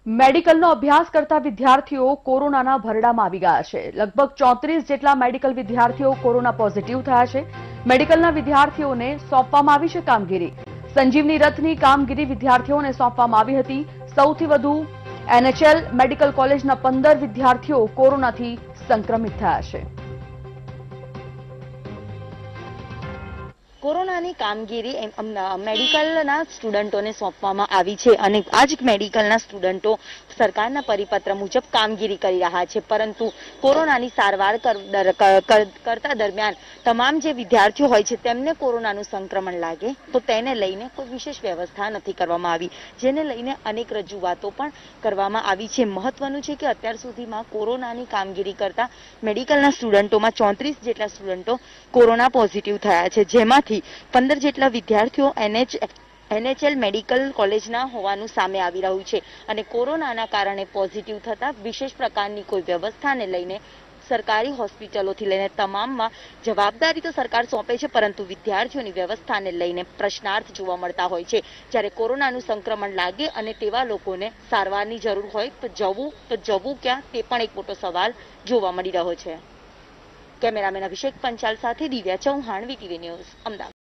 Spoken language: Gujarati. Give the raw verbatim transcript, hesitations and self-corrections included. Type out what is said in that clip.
મેડિકલનો અભ્યાસ કરતા વિદ્યાર્થીઓ કોરોનાના ભરડામાં આવી ગયા છે। લગભગ ચોત્રીસ જેટલા મેડિકલ વિદ્યાર્થીઓ કોરોના પોઝિટિવ થયા છે। મેડિકલના વિદ્યાર્થીઓને સોંપવામાં આવી છે કામગીરી। સંજીવની રથની કામગીરી વિદ્યાર્થીઓને સોંપવામાં આવી હતી। સૌથી વધુ એનએચએલ મેડિકલ કોલેજના પંદર વિદ્યાર્થીઓ કોરોનાથી સંક્રમિત થયા છે। કોરોનાની કામગીરી મેડિકલના સ્ટુડન્ટોને સોંપવામાં આવી છે અને આ જ મેડિકલના સ્ટુડન્ટો સરકારના પરિપત્ર મુજબ કામગીરી કરી રહ્યા છે, પરંતુ કોરોનાની સારવાર કરતા દરમિયાન તમામ જે વિદ્યાર્થીઓ હોય છે તેમને કોરોનાનું સંક્રમણ લાગે તો તેને લઈને કોઈ વિશેષ વ્યવસ્થા નથી કરવામાં આવી, જેને લઈને અનેક રજૂઆતો પણ કરવામાં આવી છે। મહત્વનું છે કે અત્યાર સુધીમાં કોરોનાની કામગીરી કરતા મેડિકલના સ્ટુડન્ટોમાં ચોત્રીસ જેટલા સ્ટુડન્ટો કોરોના પોઝિટિવ થયા છે, જેમાંથી પંદર જેટલા વિદ્યાર્થીઓ એનએચ એનએચએલ મેડિકલ કોલેજના હોવાનું સામે આવી રહ્યું છે અને કોરોનાના કારણે પોઝિટિવ થતા વિશેષ પ્રકારની કોઈ વ્યવસ્થાને લઈને સરકારી હોસ્પિટલોથી લઈને તમામમાં જવાબદારી તો સરકાર સોંપે છે, પરંતુ વિદ્યાર્થીઓની વ્યવસ્થાને લઈને પ્રશ્નાર્થ જોવા મળતા હોય છે। જ્યારે કોરોનાનું સંક્રમણ લાગે અને તેવા લોકોને સારવારની જરૂર હોય તો જવું તો જવું ક્યાં તે પણ એક મોટો સવાલ જોવા મળી રહ્યો છે। કેમેરામેન અભિષેક પંચાલ સાથે દિવ્યા ચૌહાણ, વીટીવી ન્યૂઝ, અમદાવાદ।